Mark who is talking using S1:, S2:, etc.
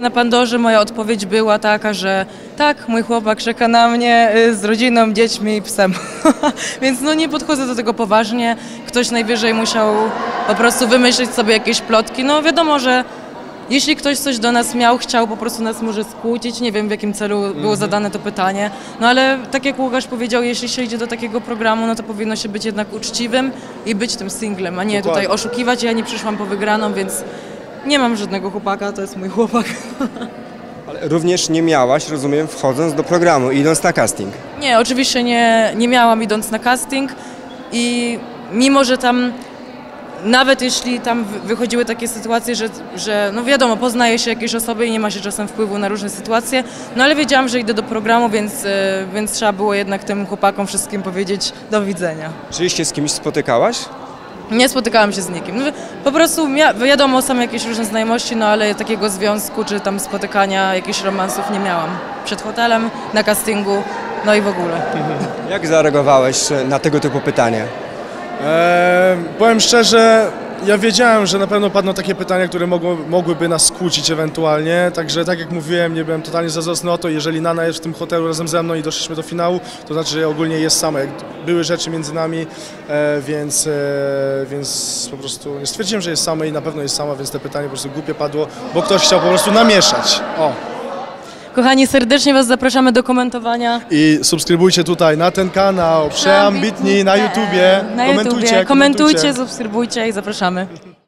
S1: na Pandorze moja odpowiedź była taka, że tak, mój chłopak czeka na mnie z rodziną, dziećmi i psem. Więc no nie podchodzę do tego poważnie. Ktoś najwyżej musiał po prostu wymyślić sobie jakieś plotki. No wiadomo, że jeśli ktoś coś do nas miał, chciał po prostu nas może skłócić, nie wiem w jakim celu było zadane to pytanie, no ale tak jak Łukasz powiedział, jeśli się idzie do takiego programu, no to powinno się być jednak uczciwym i być tym singlem, a nie tutaj oszukiwać. Ja nie przyszłam po wygraną, więc nie mam żadnego chłopaka, to jest mój chłopak.
S2: Ale również nie miałaś, rozumiem, wchodząc do programu, idąc na casting.
S1: Nie, oczywiście nie miałam idąc na casting i mimo, że tam nawet jeśli tam wychodziły takie sytuacje, że no wiadomo, poznaje się jakieś osoby i nie ma się czasem wpływu na różne sytuacje, no ale wiedziałam, że idę do programu, więc trzeba było jednak tym chłopakom wszystkim powiedzieć do widzenia.
S2: Czy się z kimś spotykałaś?
S1: Nie spotykałam się z nikim. No, po prostu wiadomo, są jakieś różne znajomości, no ale takiego związku czy tam spotykania, jakichś romansów nie miałam. Przed hotelem, na castingu, no i w ogóle.
S2: Jak zareagowałeś na tego typu pytanie?
S3: Powiem szczerze, ja wiedziałem, że na pewno padną takie pytania, które mogłyby nas skłócić ewentualnie, także tak jak mówiłem, nie byłem totalnie zazdrosny o to, jeżeli Nana jest w tym hotelu razem ze mną i doszliśmy do finału, to znaczy, że ogólnie jest sama. Były rzeczy między nami, więc po prostu nie stwierdziłem, że jest sama i na pewno jest sama, więc te pytanie po prostu głupie padło, bo ktoś chciał po prostu namieszać. O.
S1: Kochani, serdecznie Was zapraszamy do komentowania.
S3: I subskrybujcie tutaj na ten kanał, Przeambitni na YouTubie.
S1: Komentujcie, subskrybujcie i zapraszamy.